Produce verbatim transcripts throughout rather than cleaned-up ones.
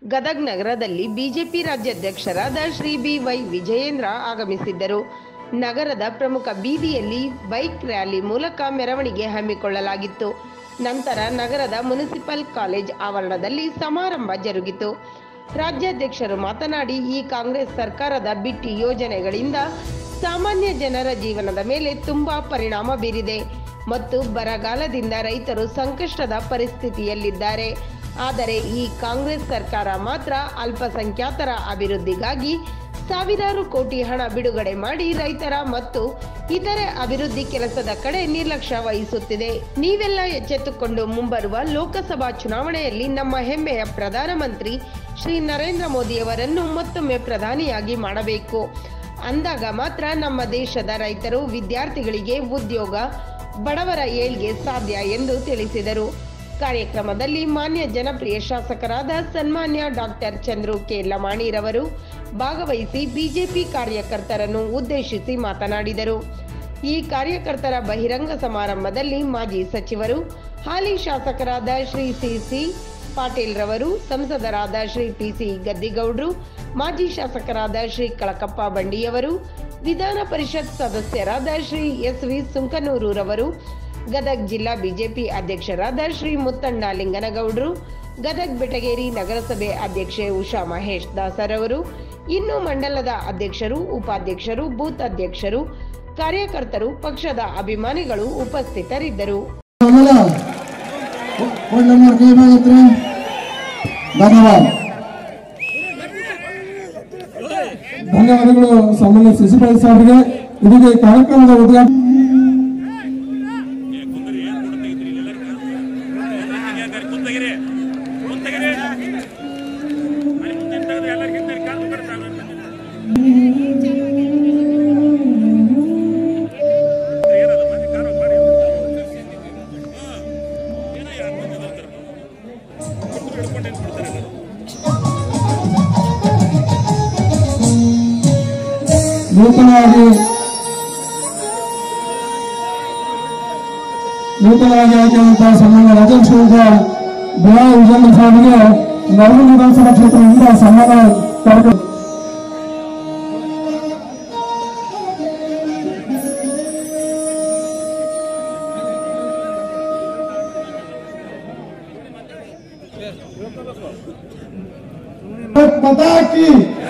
ಗದಗ ನಗರದಲ್ಲಿ ಬಿಜೆಪಿ ರಾಜ್ಯಾಧ್ಯಕ್ಷರಾದ Shri B Y Vijayendra ಆಗಮಿಸಿದ್ದರು. ನಗರದ ಪ್ರಮುಖ ಬೀದಿಯಲ್ಲಿ ಬೈಕ್ ರ್ಯಾಲಿ ಮೂಲಕ ಮೆರವಣಿಗೆ ಹಮ್ಮಿಕೊಳ್ಳಲಾಗಿತ್ತು. ನಂತರ ನಗರದ ಮುನಿಸಿಪಲ್ ಕಾಲೇಜ್ ಆವರಣದಲ್ಲಿ ಸಮಾರಂಭ ಜರುಗಿತು. ರಾಜ್ಯಾಧ್ಯಕ್ಷರು ಮಾತನಾಡಿ, ಈ ಕಾಂಗ್ರೆಸ್ ಸರ್ಕಾರದ ಬಿಟ್ಟಿ ಯೋಜನೆಗಳಿಂದ ಸಾಮಾನ್ಯ ಜನರ ಜೀವನದ ಮೇಲೆ ತುಂಬಾ ಪರಿಣಾಮ ಬೀರಿದೆ ಮತ್ತು ಬರಗಾಲದಿಂದ ರೈತರು ಸಂಕಷ್ಟದ ಪರಿಸ್ಥಿತಿಯಲ್ಲಿದ್ದಾರೆ. ಆದರೆ ಈ ಕಾಂಗ್ರೆಸ್ ಸರ್ಕಾರ ಮಾತ್ರ ಅಲ್ಪಸಂಖ್ಯಾತರ ಅಭಿವೃದ್ಧಿಗಾಗಿ ಸಾವಿರಾರು ಕೋಟಿ ಹಣ ಬಿಡುಗಡೆ ಮಾಡಿ ರೈತರ ಮತ್ತು ಇತರೆ ಅಭಿವೃದ್ಧಿ ಕೆಲಸದ ಕಡೆ ನಿರ್ಲಕ್ಷ್ಯ ವಹಿಸುತ್ತಿದೆ. ನೀವೆಲ್ಲ ಎಚ್ಚೆತ್ತುಕೊಂಡು ಮುಂಬರುವ ಲೋಕಸಭಾ ಚುನಾವಣೆಯಲ್ಲಿ ನಮ್ಮ ಹೆಮ್ಮೆಯ ಪ್ರಧಾನಮಂತ್ರಿ ಶ್ರೀ ನರೇಂದ್ರ ಮೋದಿಯವರನ್ನು ಮತ್ತೊಮ್ಮೆ ಪ್ರಧಾನಿಯಾಗಿ ಮಾಡಬೇಕು. ಅಂದಾಗ ಮಾತ್ರ ನಮ್ಮ ದೇಶದ ರೈತರು, ವಿದ್ಯಾರ್ಥಿಗಳಿಗೆ ಉದ್ಯೋಗ, ಬಡವರ ಏಳ್ಗೆ ಸಾಧ್ಯ ಎಂದು ತಿಳಿಸಿದರು. ಕಾರ್ಯಕ್ರಮದಲ್ಲಿ ಮಾನ್ಯ ಜನಪ್ರಿಯ ಶಾಸಕರಾದ ಸನ್ಮಾನ್ಯ ಡಾಕ್ಟರ್ ಚಂದ್ರು ಕೆ ಲಮಾಣಿರವರು ಭಾಗವಹಿಸಿ ಬಿಜೆಪಿ ಕಾರ್ಯಕರ್ತರನ್ನು ಉದ್ದೇಶಿಸಿ ಮಾತನಾಡಿದರು. ಈ ಕಾರ್ಯಕರ್ತರ ಬಹಿರಂಗ ಸಮಾರಂಭದಲ್ಲಿ ಮಾಜಿ ಸಚಿವರು, ಹಾಲಿ ಶಾಸಕರಾದ ಶ್ರೀ ಸಿ ಸಿ ಪಾಟೀಲ್ ರವರು, ಸಂಸದರಾದ ಶ್ರೀ ಪಿ ಸಿ ಗದ್ದಿಗೌಡರು, ಮಾಜಿ ಶಾಸಕರಾದ ಶ್ರೀ ಕಳಕಪ್ಪ ಬಂಡಿಯವರು, ವಿಧಾನ ಪರಿಷತ್ ಸದಸ್ಯರಾದ ಶ್ರೀ ಎಸ್ ವಿ ಸುಂಕನೂರು ರವರು, ಗದಗ ಜಿಲ್ಲಾ ಬಿಜೆಪಿ ಅಧ್ಯಕ್ಷರಾದ ಶ್ರೀ ಮುತ್ತಂಡ ಲಿಂಗನಗೌಡರು, ಗದಗ ಬೆಟಗೇರಿ ನಗರಸಭೆ ಅಧ್ಯಕ್ಷೆ ಉಷಾ ಮಹೇಶ್ ದಾಸರವರು, ಇನ್ನು ಮಂಡಲದ ಅಧ್ಯಕ್ಷರು, ಉಪಾಧ್ಯಕ್ಷರು, ಬೂತ್ ಅಧ್ಯಕ್ಷರು, ಕಾರ್ಯಕರ್ತರು, ಪಕ್ಷದ ಅಭಿಮಾನಿಗಳು ಉಪಸ್ಥಿತರಿದ್ದರು. ಧನ್ಯವಾದಗಳು ಸಾಮಾನ್ಯ ಸಿಸಿಪಾಲ್ ಸಾಹೇಬ್ಗೆ. ಇದೀಗ ಕಾರ್ಯಕ್ರಮದ ಉದ್ಘಾಟನೆ ನೂತನವಾಗಿ ನೂತನವಾಗಿ ಆಯ್ಕೆಯಾದಂತಹ ಸನ್ಮಾನ್ಯ ರಾಜ್ಯಾಧ್ಯಕ್ಷರಾದ ಬಿ ವೈ ವಿಜಯೇಂದ್ರ ಸಾಹೇಬರಿಗೆ ನವಲಿ ವಿಧಾನಸಭಾ ಕ್ಷೇತ್ರದಿಂದ ಸನ್ಮಾನ ಕಾರ್ಯಕ್ರಮ ಪತಾಕಿ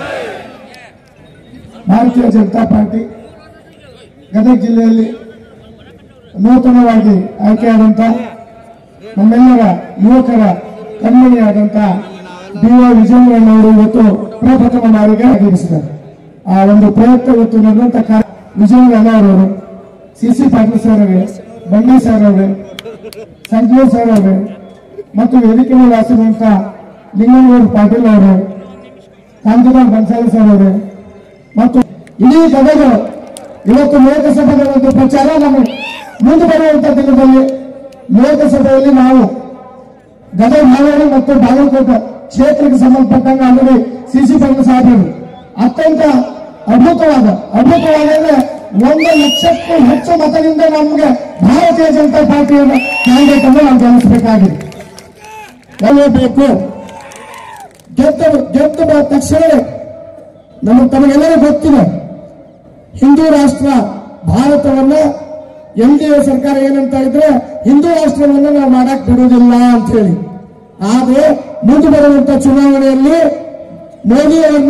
ಭಾರತೀಯ ಜನತಾ ಪಾರ್ಟಿ ಗದಗ ಜಿಲ್ಲೆಯಲ್ಲಿ ನೂತನವಾಗಿ ಆಯ್ಕೆಯಾದಂಥ ನಮ್ಮೆಲ್ಲರ ಯುವಕರ ಕಣ್ಮಣಿಯಾದಂಥ ಬಿ ವೈ ವಿಜಯೇಂದ್ರನವರು ಇವತ್ತು ಪ್ರಪ್ರಥಮ ಬಾರಿಗೆ ಆಗಮಿಸಿದ್ದಾರೆ. ಆ ಒಂದು ಪ್ರಯತ್ನ ಇವತ್ತು ನಡೆದಂತ ವಿಜಯೇಂದ್ರ ಅವರವರು, ಸಿ ಸಿ ಪಾಟೀಲ್ ಸರ್ ಅವರೇ, ಬಂಡಿ ಸರ್ ಅವರೇ, ಸಂಜೀವ್ ಸರ್ ಅವರೇ ಮತ್ತು ವೇದಿಕೆ ಮೇಲೆ ಹಾಸಿರುವಂತ ಲಿಂಗನಗೌಡ ಪಾಟೀಲ್ ಅವರು, ಕಾಂತರಾಮ್ ಬನ್ಸಾಲಿ ಸರ್ ಅವರೇ ಮತ್ತು ಇಡೀ ಗದಗ ಇವತ್ತು ಲೋಕಸಭೆಯ ಒಂದು ಪ್ರಚಾರ ನಮಗೆ ಮುಂದೆ ಬರುವಂತಹ ದಿನದಲ್ಲಿ ಲೋಕಸಭೆಯಲ್ಲಿ ನಾವು ಗದಗ ಹಾವೇರಿ ಮತ್ತು ಬಾಗಲಕೋಟೆ ಕ್ಷೇತ್ರಕ್ಕೆ ಸಂಬಂಧಪಟ್ಟಂಗ ಅಲ್ಲಿ ಸಿಸಿ ಪಾಟೀಲ್ ಸಾಹೇಬರು ಅತ್ಯಂತ ಅದ್ಭುತವಾದ ಅದ್ಭುತವಾದ ಒಂದು ಲಕ್ಷಕ್ಕೂ ಹೆಚ್ಚು ಮತದಿಂದ ನಮಗೆ ಭಾರತೀಯ ಜನತಾ ಪಾರ್ಟಿಯನ್ನು ಕ್ಯಾಂಡಿಡೇಟ್ ಅನ್ನು ನಾವು ಗೆಲ್ಲಿಸಬೇಕಾಗಿದೆ. ಗೆಲ್ಲಬೇಕು. ಗೆದ್ದ ಗೆದ್ದ ತಕ್ಷಣವೇ ನಮ್ಮ ತಮಗೆಲ್ಲರೂ ಗೊತ್ತಿದೆ, ಹಿಂದೂ ರಾಷ್ಟ್ರ ಭಾರತವನ್ನ ಎನ್ ಡಿ ಎ ಸರ್ಕಾರ ಏನಂತ ಇದ್ರೆ ಹಿಂದೂ ರಾಷ್ಟ್ರವನ್ನ ನಾವು ಮಾಡಕ್ ಬಿಡುವುದಿಲ್ಲ ಅಂತ ಹೇಳಿ. ಆದ್ರೆ ಮುಂದೆ ಬರುವಂತ ಚುನಾವಣೆಯಲ್ಲಿ ಮೋದಿಯವರನ್ನ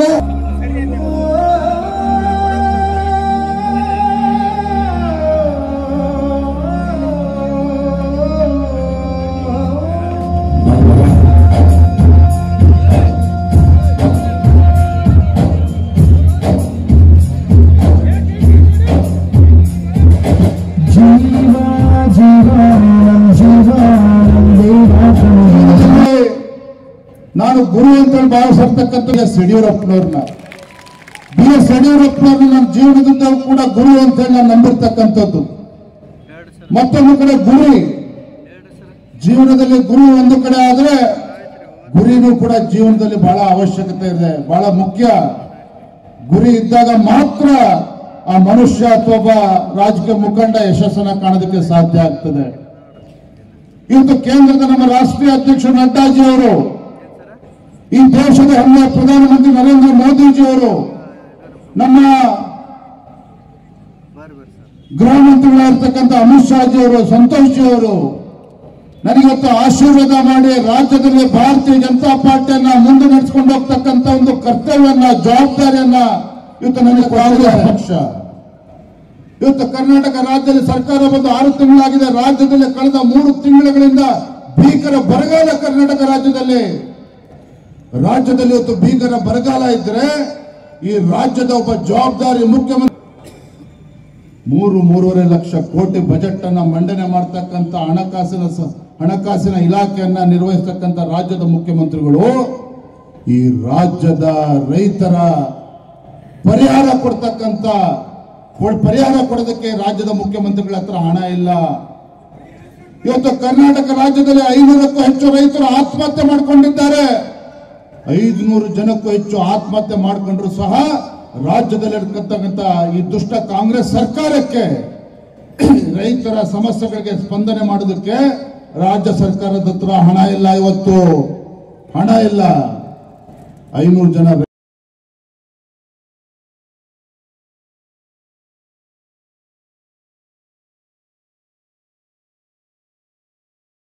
ನಾನು ಗುರು ಅಂತ ಭಾವಿಸಿರ್ತಕ್ಕಂಥ ಎಸ್ ಯಡಿಯೂರಪ್ಪನವ್ರನ್ನ ಬಿ ಎಸ್ ಯಡಿಯೂರಪ್ಪನವ್ರನ್ನ ನನ್ನ ಜೀವನದಿಂದ ಕೂಡ ಗುರು ಅಂತ ಹೇಳಿ ನಾನು ನಂಬಿರ್ತಕ್ಕಂಥದ್ದು. ಮತ್ತೊಂದು ಕಡೆ ಗುರಿ, ಜೀವನದಲ್ಲಿ ಗುರು ಒಂದು ಕಡೆ ಆದ್ರೆ ಗುರಿನೂ ಕೂಡ ಜೀವನದಲ್ಲಿ ಬಹಳ ಅವಶ್ಯಕತೆ ಇದೆ, ಬಹಳ ಮುಖ್ಯ. ಗುರಿ ಇದ್ದಾಗ ಮಾತ್ರ ಆ ಮನುಷ್ಯ ಅಥವಾ ಒಬ್ಬ ರಾಜಕೀಯ ಮುಖಂಡ ಯಶಸ್ಸನ್ನ ಕಾಣೋದಕ್ಕೆ ಸಾಧ್ಯ ಆಗ್ತದೆ. ಇವತ್ತು ಕೇಂದ್ರದ ನಮ್ಮ ರಾಷ್ಟ್ರೀಯ ಅಧ್ಯಕ್ಷ ನಡ್ಡಾಜಿ ಅವರು ಈ ದೇಶದ ಹೆಮ್ಮೆಯ ಪ್ರಧಾನಮಂತ್ರಿ ನರೇಂದ್ರ ಮೋದಿಜಿಯವರು, ನಮ್ಮ ಗೃಹ ಮಂತ್ರಿಗಳಾಗಿರ್ತಕ್ಕಂಥ ಅಮಿತ್ ಶಾ ಜಿಯವರು, ಸಂತೋಷ್ ಜಿ ಅವರು ನನಗಿವತ್ತು ಆಶೀರ್ವಾದ ಮಾಡಿ ರಾಜ್ಯದಲ್ಲಿ ಭಾರತೀಯ ಜನತಾ ಪಾರ್ಟಿಯನ್ನ ಮುಂದೆ ನಡೆಸಿಕೊಂಡು ಹೋಗ್ತಕ್ಕಂಥ ಒಂದು ಕರ್ತವ್ಯವನ್ನ, ಜವಾಬ್ದಾರಿಯನ್ನ ಇವತ್ತು ನನಗೆ ಕಾಂಗ್ರೆಸ್ ಪಕ್ಷ. ಇವತ್ತು ಕರ್ನಾಟಕ ರಾಜ್ಯದಲ್ಲಿ ಸರ್ಕಾರ ಬಂದು ಆರು ತಿಂಗಳಾಗಿದೆ. ರಾಜ್ಯದಲ್ಲಿ ಕಳೆದ ಮೂರು ತಿಂಗಳುಗಳಿಂದ ಭೀಕರ ಬರಗಾಲ ಕರ್ನಾಟಕ ರಾಜ್ಯದಲ್ಲಿ ರಾಜ್ಯದಲ್ಲಿ ಇವತ್ತು ಭೀಕರ ಬರಗಾಲ ಇದ್ರೆ ಈ ರಾಜ್ಯದ ಒಬ್ಬ ಜವಾಬ್ದಾರಿ ಮುಖ್ಯಮಂತ್ರಿ ಮೂರು ಮೂರುವರೆ ಲಕ್ಷ ಕೋಟಿ ಬಜೆಟ್ ಅನ್ನ ಮಂಡನೆ ಮಾಡತಕ್ಕಂತ ಹಣಕಾಸಿನ ಹಣಕಾಸಿನ ಇಲಾಖೆಯನ್ನ ನಿರ್ವಹಿಸತಕ್ಕಂತ ರಾಜ್ಯದ ಮುಖ್ಯಮಂತ್ರಿಗಳು ಈ ರಾಜ್ಯದ ರೈತರ ಪರಿಹಾರ ಕೊಡ್ತಕ್ಕಂತ ಪರಿಹಾರ ಕೊಡೋದಕ್ಕೆ ರಾಜ್ಯದ ಮುಖ್ಯಮಂತ್ರಿಗಳ ಹತ್ರ ಹಣ ಇಲ್ಲ. ಇವತ್ತು ಕರ್ನಾಟಕ ರಾಜ್ಯದಲ್ಲಿ ಐನೂರಕ್ಕೂ ಹೆಚ್ಚು ರೈತರು ಆತ್ಮಹತ್ಯೆ ಮಾಡಿಕೊಂಡಿದ್ದಾರೆ. ಐದುನೂರು ಜನಕ್ಕೂ ಹೆಚ್ಚು ಆತ್ಮಹತ್ಯೆ ಮಾಡಿಕೊಂಡ್ರು ಸಹ ರಾಜ್ಯದಲ್ಲಿ ಇರ್ತಕ್ಕಂಥ ಈ ದುಷ್ಟ ಕಾಂಗ್ರೆಸ್ ಸರ್ಕಾರಕ್ಕೆ ರೈತರ ಸಮಸ್ಯೆಗಳಿಗೆ ಸ್ಪಂದನೆ ಮಾಡೋದಕ್ಕೆ ರಾಜ್ಯ ಸರ್ಕಾರದ ಹತ್ರ ಹಣ ಇಲ್ಲ. ಇವತ್ತು ಹಣ ಇಲ್ಲ. ಐನೂರು ಜನ